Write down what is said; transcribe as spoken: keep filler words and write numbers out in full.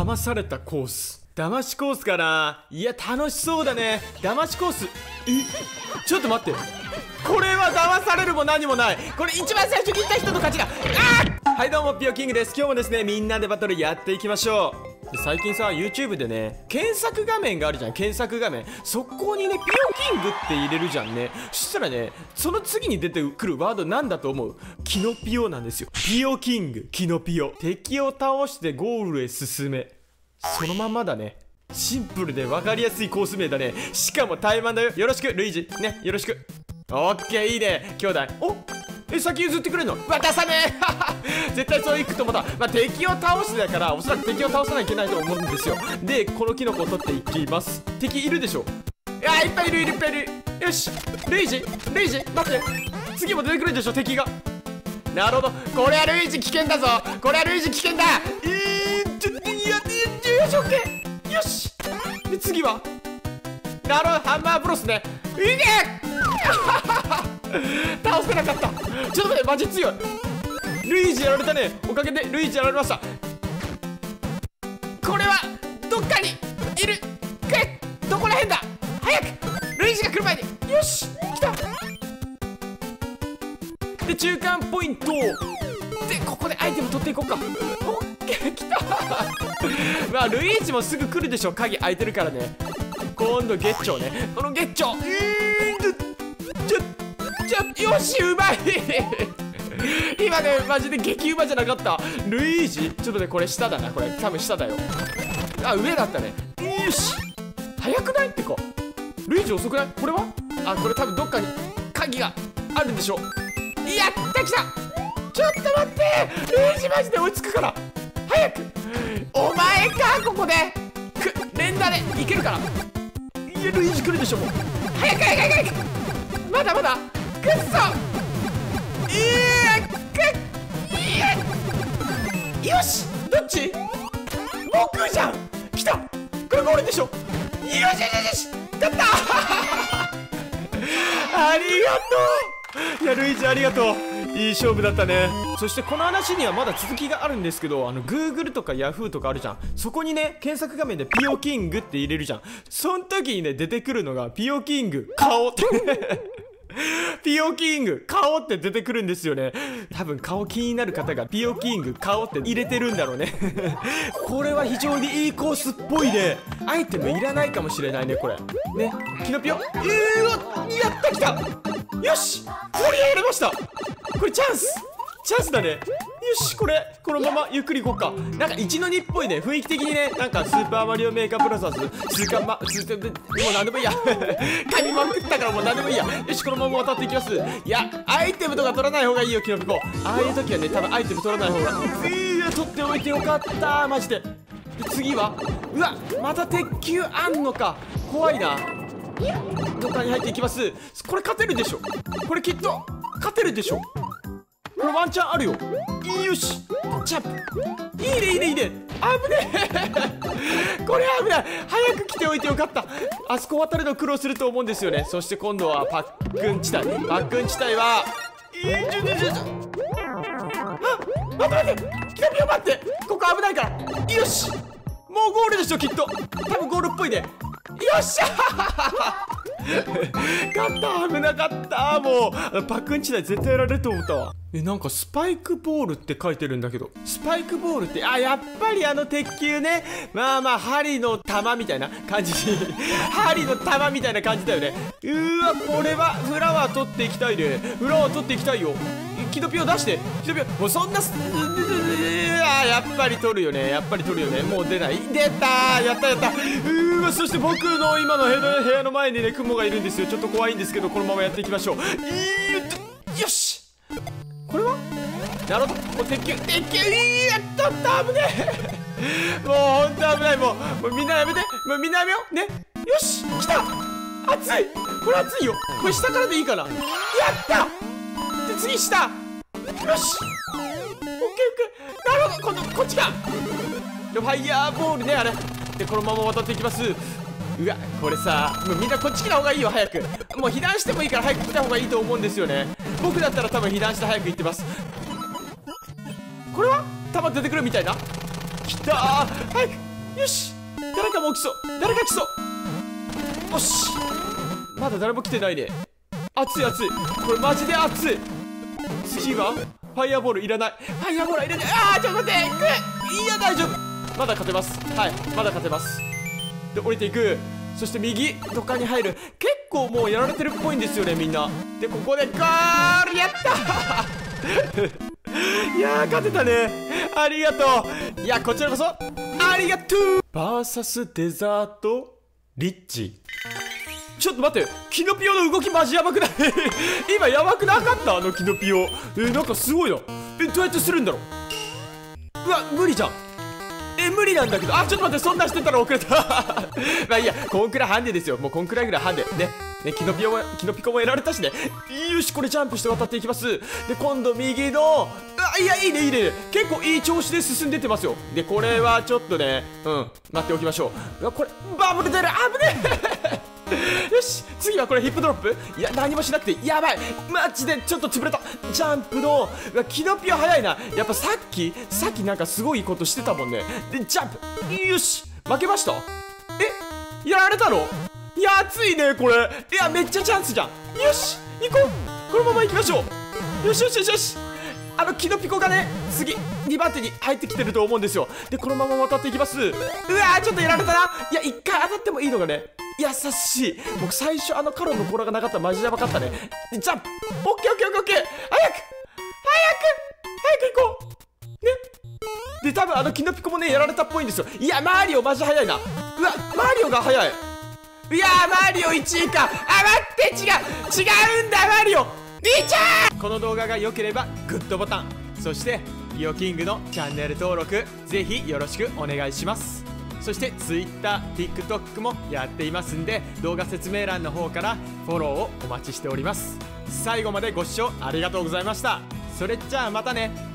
騙されたコース。騙しコースかな。いや楽しそうだね。騙しコース。え、ちょっと待って、これは騙されるも何もない。これ一番最初に言った人の勝ちだ。あー、はいどうもピオキングです。今日もですねみんなでバトルやっていきましょう。で最近さ YouTube でね検索画面があるじゃん。検索画面、そこにねピオキングって入れるじゃんね。そしたらねその次に出てくるワードなんだと思う？キノピオなんですよ。ピオキング、キノピオ。敵を倒してゴールへ進め。そのまんまだね。シンプルで分かりやすいコース名だね。しかもタイマンだよ。よろしくルイージね、よろしく。オッケー、いいね兄弟。おえ、先譲ってくれんの？渡さねえ絶対そういくと思った。まあ、敵を倒してだからおそらく敵を倒さないといけないと思うんですよ。でこのキノコを取っていきます。敵いるでしょ。いやいっぱいいるいるいっぱいいる。よしルイージルイージ待って、次も出てくるでしょ敵が。なるほど、これはルイージ危険だぞ。これはルイージ危険だ。えー、ちょっといやよしオッケー。よしで次はなるほど、ハンマーブロスね。いいね倒せなかった。ちょっと待って、マジ強い。ルイージやられたね。おかげでルイージやられました。これはどっかにいる。くれ、どこら辺だ。早くルイージが来る前に。よし来た。で中間ポイントでここでアイテム取っていこうか。オッケー来たまあルイージもすぐ来るでしょ。鍵開いてるからね。今度月長ね。この月長、うーんちょちょよしうまい今ねマジで激うまじゃなかった。ルイージちょっとねこれ下だな。これ多分下だよ。あ上だったね。よし早くないってか。ルイージ遅くない？これはあこれ多分どっかに鍵があるんでしょ。やった来た。ちょっと待って、ルイージマジで追いつくから早く。お前かここでく連打でいけるから。いやルイージ来るでしょもう。早く早く早く。まだまだくっそ。いやくっいやよしどっち？僕じゃん。来た。これゴールでしょ。よしよしよしよし勝ったありがとう。いやルイージありがとう。いい勝負だったね。そしてこの話にはまだ続きがあるんですけど、あの Google とか Yahoo とかあるじゃん。そこにね検索画面でピオキングって入れるじゃん。その時にね出てくるのがピオキング顔ってピオキング顔って出てくるんですよね。多分顔気になる方がピオキング顔って入れてるんだろうねこれは非常にいいコースっぽいね。アイテムいらないかもしれないねこれね。キノピオ、えー、やったきた。よし盛り上がりました。これチャンスチャンスだね。よしこれこのままゆっくりいこうか。なんか一の二っぽいね雰囲気的にね。なんかスーパーマリオメーカーブラザーズスーカーマスーもう何でもいいや噛みまくったからもう何でもいいや。よしこのまま渡っていきます。いやアイテムとか取らない方がいいよキノピコ。ああいう時はね多分アイテム取らない方がいや取っておいてよかったマジで。で次はうわまた鉄球あんのか怖いな。どっかに入っていきます。これ勝てるでしょ。これきっと勝てるでしょ。これワンチャンあるよ。よしジャンプ。いいねいいねいいね。危ねえこれ危ない。早く来ておいてよかった。あそこ渡るの苦労すると思うんですよね。そして今度はパックン地帯。パックン地帯はえー、ちょちょちょちょあ待って待ってキノピオ待って。ここ危ないから。よしもうゴールでしょきっと。多分ゴールっぽいね。よっしゃ勝った。危なかった。もうパックン地帯絶対やられると思ったわ。えなんかスパイクボールって書いてるんだけど、スパイクボールってあやっぱりあの鉄球ね。まあまあ針の玉みたいな感じ針の玉みたいな感じだよね。うーわこれはフラワー取っていきたいね。フラワー取っていきたいよ。キノピオ出してキノピオ。もうそんなすあやっぱり取るよね。やっぱり取るよね。もう出ない。出たーやったやった。うーわそして僕の今の部屋の前にね雲がいるんですよ。ちょっと怖いんですけどこのままやっていきましょう。よしこれはなるほど。もう鉄球鉄球いやっとった危ねえもうほんと危ない。もうもうみんなやめて。もうみんなやめようね。よし来た。熱いこれ熱いよ。これ下からでいいかな。やったで次下。よしオッケーオッケー。なるほど今度こっちか。ファイヤーボールねあれでこのまま渡っていきます。うわこれさもうみんなこっち来た方がいいよ早く。もう被弾してもいいから早く来た方がいいと思うんですよね。僕だったら多分被弾して早く行ってます。これは弾出てくるみたいな。来たー早くよし、誰かも起きそう、誰か来そう。よし、まだ誰も来てないね。熱い熱い、これマジで熱い。次はファイアボールいらない、ファイアボールはいらない。あーちょっと待って、いや大丈夫、まだ勝てます。はい、まだ勝てます。で降りていく。そして右どっかに入る。結構もうやられてるっぽいんですよねみんな。でここでゴール、やったーいやー勝てたね、ありがとう。いやこちらこそありがとう。バーサスデザートリッチ。ちょっと待って、キノピオの動きマジやばくない今やばくなかった、あのキノピオ。えなんかすごいな。えどうやってするんだろう。うわ無理じゃん。え無理なんだけど。あちょっと待って、そんなしてたら遅れたまあいいや、こんくらいハンデですよ。もうこんくらいぐらいハンデね。ねキノピオもキノピコも得られたしね。よしこれジャンプして渡っていきます。で今度右の、あいやいいねいいね、結構いい調子で進んでってますよ。でこれはちょっとね、うん待っておきましょう。うわこれバブル出る、危ねえよし次はこれヒップドロップ。いや何もしなくてやばい、マジでちょっと潰れた。ジャンプのうわキノピオ早いな。やっぱさっきさっきなんかすごいことしてたもんね。でジャンプ、よし負けました。えやられたの。いや熱いねこれ。いやめっちゃチャンスじゃん。よし行こう、このまま行きましょう。よしよしよしよし、あのキノピコがね次にばん手に入ってきてると思うんですよ。でこのまま渡っていきます。うわーちょっとやられたな。いやいっかい当たってもいいのがね優しい。僕最初あのカロンの甲羅がなかったらマジやばかったね。ジャンプオッケーオッケーオッケー、早く早く早く行こうね。で多分あのキノピコもねやられたっぽいんですよ。いやマリオマジ早いな。うわマリオが早い。いやマリオいちいか。あ待って違う違うんだマリオリチャー。この動画が良ければグッドボタン、そしてピオキングのチャンネル登録ぜひよろしくお願いします。そして Twitter、TikTok もやっていますんで、動画説明欄の方からフォローをお待ちしております。最後までご視聴ありがとうございました。それじゃあまたね。